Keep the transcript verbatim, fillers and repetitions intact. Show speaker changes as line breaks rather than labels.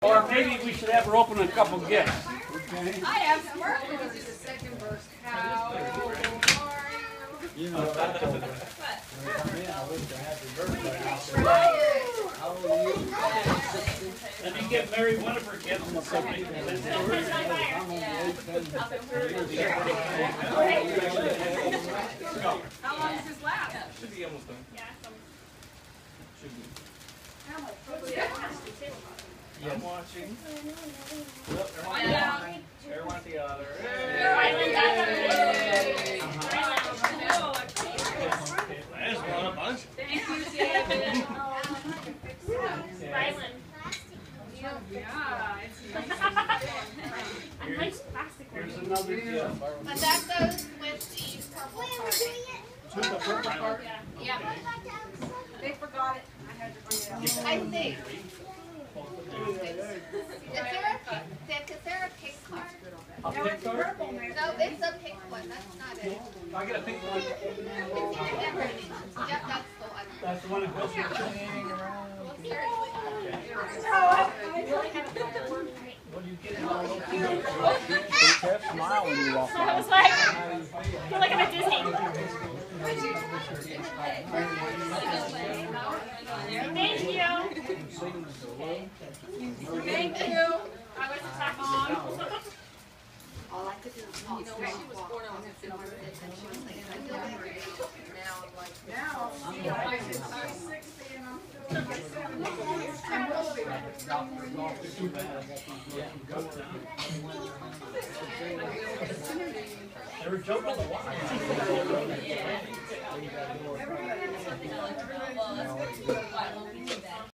Or maybe we should have her open a couple gifts. Okay.
I have some work. This is the second verse. How are you?
You know, I told her. When I come in, I wish her happy birthday. How old are you?
Let me get Mary one of her gifts and something.
I'm on the
How long does this last?
Should be almost done.
Yeah, some.
Should be.
How much?
I'm watching. Look,
One
everyone,
down.
everyone at the other. There's one a bunch.
Thank you, David.
Ryland.
Yeah, it's
I like plastic
Here's
ones.
another gift.
But that goes with the purple card.
To the purple card?
Yeah. They forgot it. I had to bring it out.
I think. Is there a, is there a pink card?
A pink card?
No, it's a pink one. That's not it.
I get a pink one.
It's in everything. Yep, that's the one.
That's the one that goes with
Well, seriously.
what do you get in all those?
Kept smile when you walk
So I
by.
was like,
How do you
I
feel?
feel like I'm at Disney. Thank you.
Thank you.
I was attacking on.
All I could do is walk. You know, when she was born, I was in and she was like, I feel hungry. Now I'm like,
Now, see, I'm sixty and I'm still like seventy. I'm moving.
They were jumping the line.
Everybody has something. Everybody has something.